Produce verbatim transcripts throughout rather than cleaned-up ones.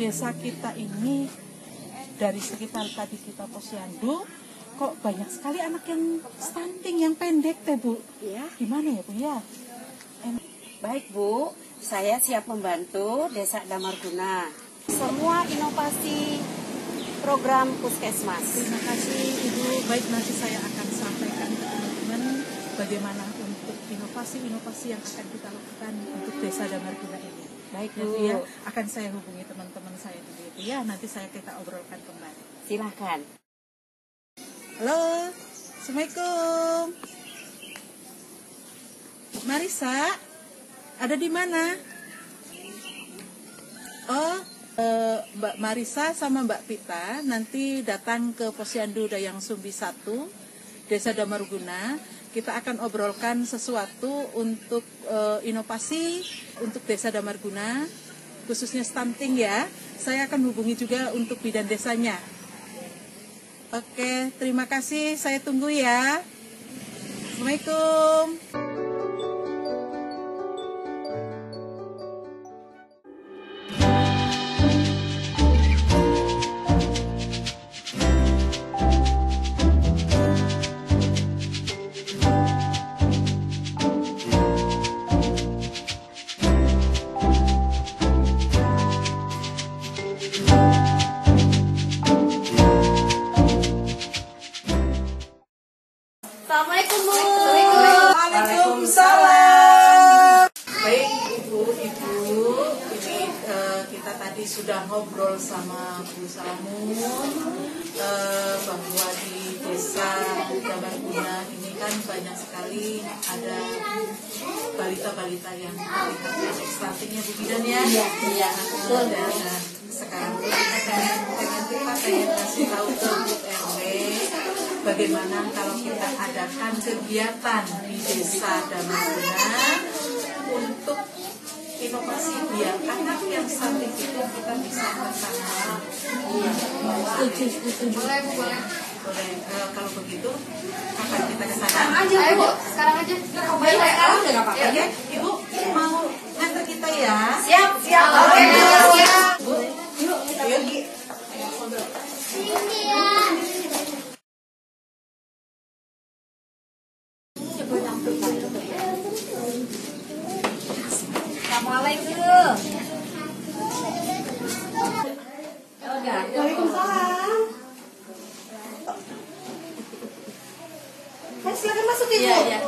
desa kita ini dari sekitar tadi kita posyandu kok banyak sekali anak yang stunting, yang pendek teh Bu. Ya. Gimana ya Bu ya? Em Baik Bu, saya siap membantu Desa Damarguna. Semua inovasi program Puskesmas. Terima kasih Ibu. Baik, nanti saya akan sampaikan ke teman-teman bagaimana untuk inovasi-inovasi yang akan kita lakukan untuk Desa Damarguna ini. Baik Bu. Nanti ya akan saya hubungi teman-teman saya dulu itu ya. Nanti saya kita obrolkan kembali. Silahkan. Halo, Assalamualaikum. Marisa, ada di mana? Oh, eh, Mbak Marisa sama Mbak Pita nanti datang ke Posyandu Dayang Sumbi satu, Desa Damarguna. Kita akan obrolkan sesuatu untuk eh, inovasi untuk Desa Damarguna, khususnya stunting ya. Saya akan hubungi juga untuk bidan desanya. Oke, terima kasih. Saya tunggu ya. Assalamualaikum. Assalamualaikum Bu. Waalaikumsalam. Baik ibu-ibu, ini uh, kita tadi sudah ngobrol sama Bu Salamun uh, bahwa di Desa Damarguna ini kan banyak sekali ada balita-balita yang terlihat stuntingnya Bu Bidan ya. Iya, iya. Betul. Dan uh, sekarang kita pengen, pengen kita pengen kasih tahu ke Bu R W bagaimana kalau kita adakan kegiatan di Desa Damarguna untuk inovasi biar anak yang stunting itu kita bisa bersama. Boleh Bu, boleh. Boleh. Uh, kalau begitu, kapan kita ke sana? Sekarang aja Bu, sekarang aja. Baik, Sekarang udah nggak apa-apa. ya, Ibu mau nganter kita ya? Siap, siap. Oke, siap. Bu, yuk kita pergi. Assalamualaikum. Waalaikumsalam. Hai, silakan masuk Ibu. Iya, iya.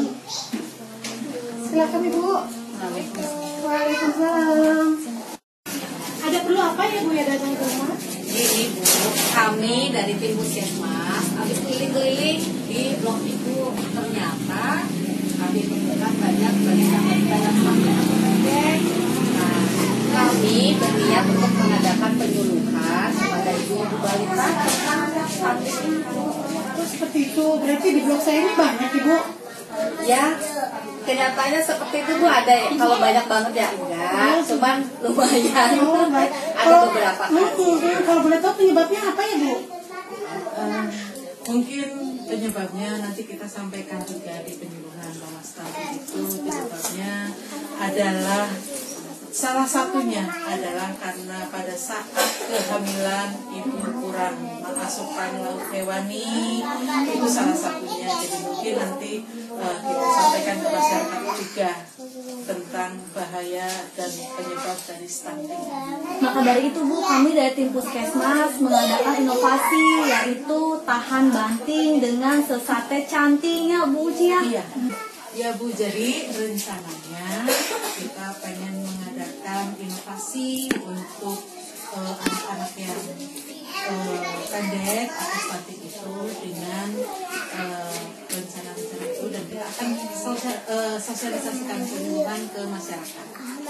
Silakan Ibu. Waalaikumsalam. Ada perlu apa ya Bu ya datang ke rumah? Ini Bu, kami dari tim Puskesmas habis keliling-keliling di blok itu, ternyata kami menemukan banyak balita-balita yang stunting atau pendek. Nah, kami berniat untuk mengadakan penyuluhan kepada ibu-ibu balita tentang stunting itu. Oh, seperti itu. Berarti di blok saya ini banyak Ibu. Ya, kenyataannya seperti itu Bu, ada ya. Kalau banyak banget ya enggak, cuman lumayan. Oh, baik. Ada Kalau- beberapa Hmm, kali. hmm, kalau boleh tahu penyebabnya apa ya Bu? Uh, mungkin penyebabnya nanti kita sampaikan juga di penyuluhan bahwa stunting itu penyebabnya adalah salah satunya adalah karena pada saat kehamilan ibu kurang asupan lauk hewani, itu salah satunya. Jadi mungkin nanti uh, kita sampaikan ke masyarakat juga tentang bahaya dan penyebab dari stunting. Maka dari itu Bu, kami dari tim Puskesmas mengadakan inovasi yaitu tahan banting dengan sesate cantiknya Bu Uci ya. Iya, ya Bu. Jadi rencananya kita pengen mengadakan inovasi untuk uh, anak-anak yang uh, pendek atau stunting itu dengan uh, rencana-rencana itu, dan kita akan sosial, uh, sosialisasikan penyuluhan ke masyarakat.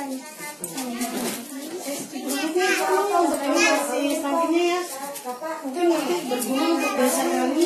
Untuk inovasi selanjutnya ya. Mungkin nanti berguna untuk desa kami,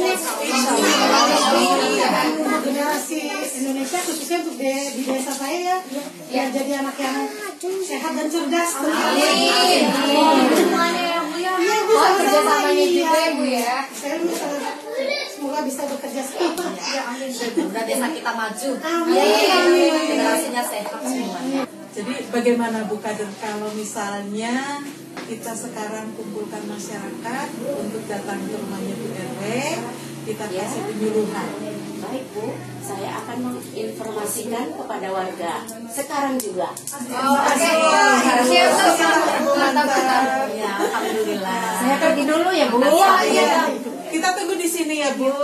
untuk generasi Indonesia, khususnya untuk di, di desa saya ya, biar jadi anak yang sehat dan cerdas. Amin. Semuanya ya Bu ya. Iya Bu, Mohon sama-sama. kerjasamanya juga Iya. ya Bu ya. Saya bisa, semoga bisa bekerja sama. Ya, amin. Udah desa kita maju. Amin. Amin. Generasinya sehat semuanya. Jadi bagaimana Bu Kader kalau misalnya kita sekarang kumpulkan masyarakat untuk datang ke rumahnya Bu R W, kita kasih penyuluhan. Baik Bu, saya akan menginformasikan kepada warga sekarang juga. Oh, oke. Siap, siap. Mantap, mantap. Ya, alhamdulillah. Saya pergi dulu ya Bu. Iya. Kita tunggu di sini ya Bu.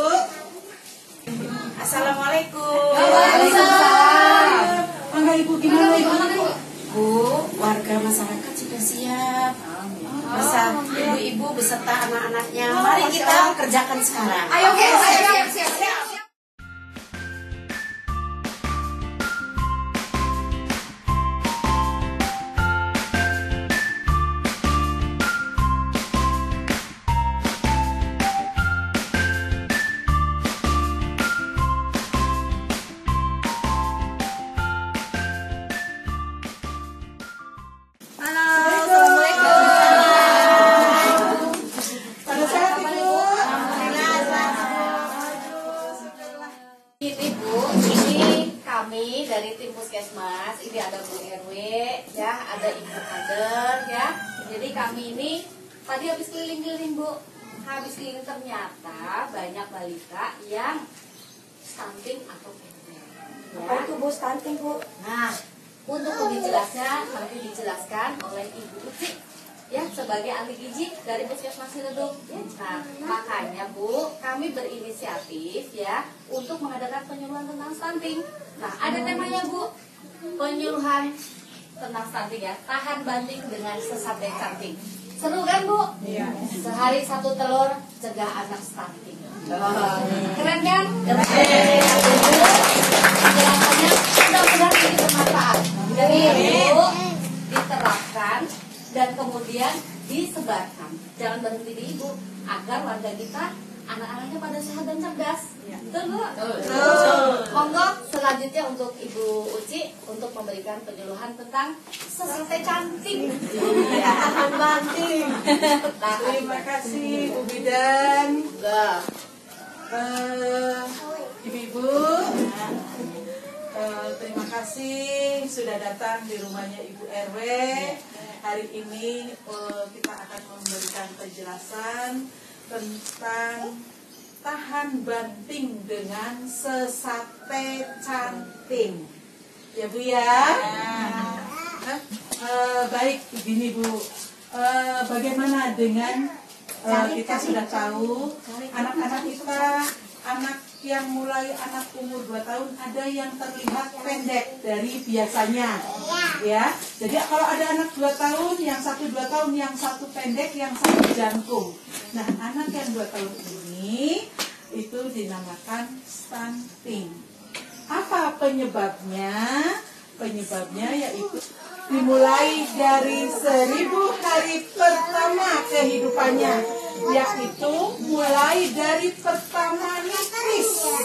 Assalamualaikum. Waalaikumsalam. Mangga Ibu, gimana Ibu? Bu, warga masyarakat sudah siap. Masa ibu-ibu beserta anak-anaknya. Mari kita kerjakan sekarang. Ayo, oke, siap, siap, siap. Pada saat Ibu. Ini Bu, ini kami dari tim Puskesmas. Ini ada Bu R W, ya, ada Ibu Kader, ya. Jadi kami ini tadi habis keliling-keliling Bu, habis keliling ternyata banyak balita yang stunting atau pendek. Apa itu Bu stunting Bu? Nah, untuk lebih jelasnya nanti dijelaskan oleh Ibu Uci, ya, sebagai ahli gizi dari Puskesmas Ciledug. Nah, makanya Bu, kami berinisiatif ya untuk mengadakan penyuluhan tentang stunting. Nah, ada temanya Bu, penyuluhan tentang stunting ya, tahan banting dengan sesate cantik. Seru kan Bu? Iya. Sehari satu telur, cegah anak stunting. Keren kan? Keren. Penjelasannya mudah-mudahan ini bermanfaat. Jadi Bu, diterapkan dan kemudian disebarkan. Jangan berhenti di Ibu, agar warga kita anak-anaknya pada sehat dan cerdas. Betul Bu? Betul. Monggo selanjutnya untuk Ibu Uci untuk memberikan penyuluhan tentang sesate cantik. Tahan banting. Terima kasih Bu Bidan. Eh, Ibu-ibu, eh, terima kasih sudah datang di rumahnya Ibu R W. Hari ini eh, kita akan memberikan penjelasan tentang tahan banting dengan sesate canting. Ya Bu ya. Hah? Eh, baik, begini Bu. Eh, bagaimana dengan eh, kita sudah tahu anak-anak kita, anak yang mulai anak umur dua tahun ada yang terlihat pendek dari biasanya, ya. Jadi kalau ada anak dua tahun, yang satu dua tahun, yang satu pendek, yang satu jangkung. Nah, anak yang dua tahun ini itu dinamakan stunting. Apa penyebabnya? Penyebabnya yaitu dimulai dari seribu hari pertama kehidupannya, yaitu mulai dari pertama nipis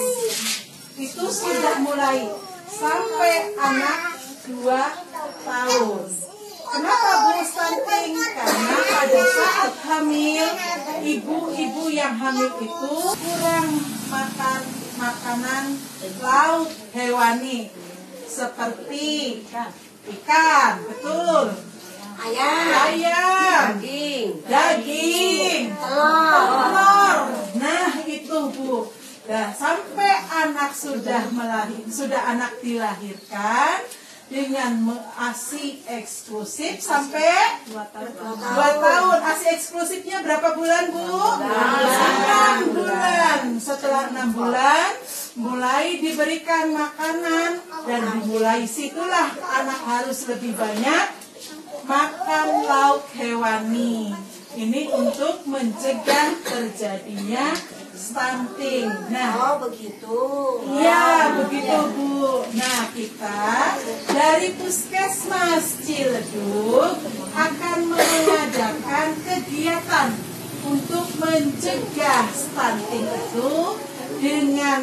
itu sudah mulai sampai anak dua tahun. Kenapa Bu stunting? Karena pada saat hamil, ibu-ibu yang hamil itu kurang makan makanan lauk hewani seperti ikan, betul, Ayam, ayam, daging, daging, telur. telur. Nah itu Bu. Nah, sampai anak sudah melahir, sudah anak dilahirkan dengan ASI eksklusif sampai dua tahun. ASI eksklusifnya berapa bulan Bu? enam bulan. Setelah enam bulan mulai diberikan makanan dan dimulai situlah anak harus lebih banyak makan lauk hewani. Ini untuk mencegah terjadinya stunting. Nah, Oh begitu. iya begitu Bu. Nah, kita dari Puskesmas Ciledug akan mengadakan kegiatan untuk mencegah stunting itu dengan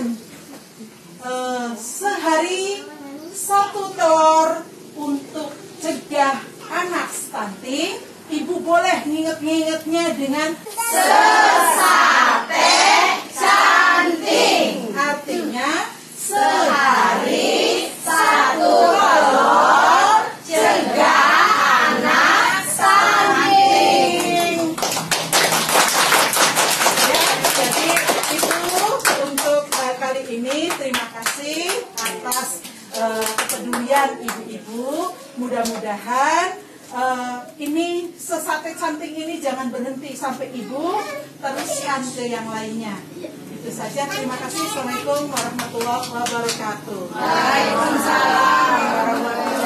eh, sehari satu telur untuk cegah anak stunting. Ibu boleh nginget-ngingetnya dengan sesate canting. Artinya sehari satu telur mudah-mudahan uh, ini sesate canting ini jangan berhenti sampai ibu teruskan ke yang lainnya. Itu saja, terima kasih. Assalamualaikum warahmatullahi wabarakatuh. Waalaikumsalam warahmatullahi wabarakatuh.